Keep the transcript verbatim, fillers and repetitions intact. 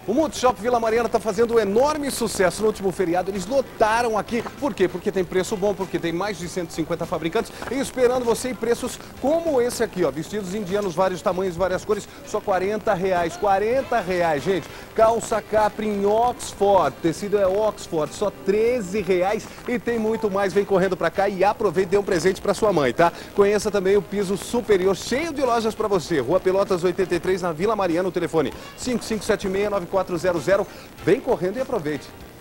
O Multishop Vila Mariana está fazendo um enorme sucesso no último feriado. Eles lotaram aqui. Por quê? Porque tem preço bom, porque tem mais de cento e cinquenta fabricantes esperando você e preços como esse aqui, ó. Vestidos indianos, vários tamanhos, várias cores, só quarenta reais. quarenta reais, gente. Calça Capri em Oxford, tecido é Oxford, só treze reais. E tem muito mais. Vem correndo pra cá e aproveite e dê um presente pra sua mãe, tá? Conheça também o piso superior, cheio de lojas pra você. Rua Pelotas oitenta e três, na Vila Mariana, o telefone cinco cinco sete seis, nove quatro zero zero. Vem correndo e aproveite.